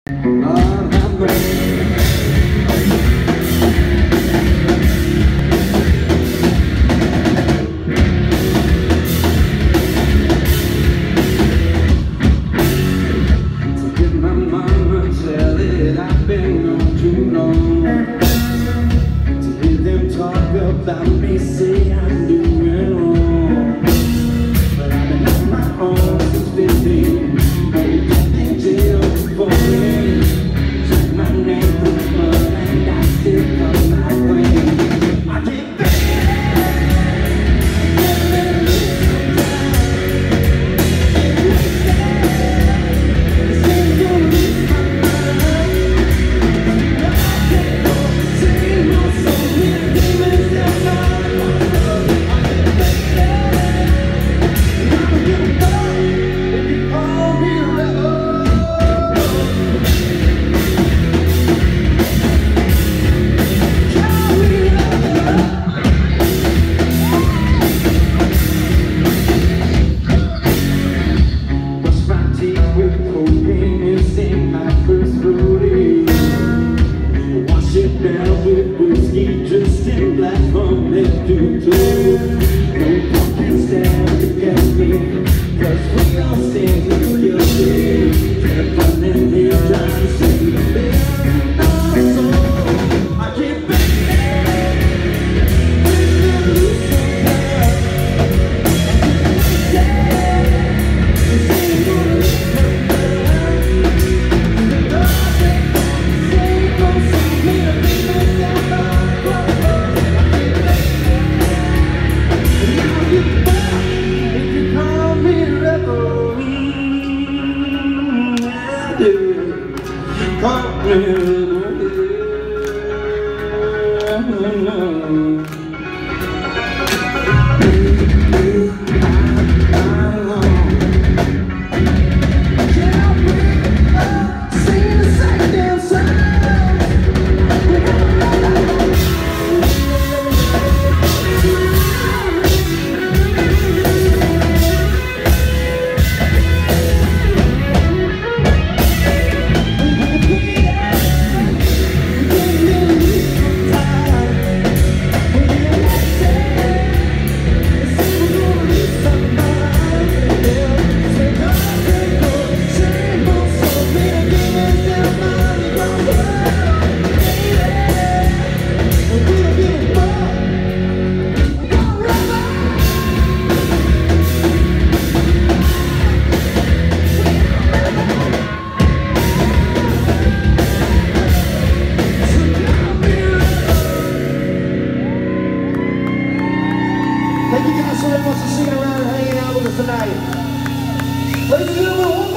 Lord have mercy. To get my mama tell it I've been gone too long. To hear them talk about me, say I'm doing wrong. But I've been on my own since 15. In jail for me. Took my name from the mud and I still come my way. I keep down with whiskey, dressed in black from head to toe. No one can stand against me, 'cause we all stand guilty. Kept running here trying to save the best of our soul. I keep thank you guys so much for sticking around and hanging out with us tonight. Ladies and gentlemen,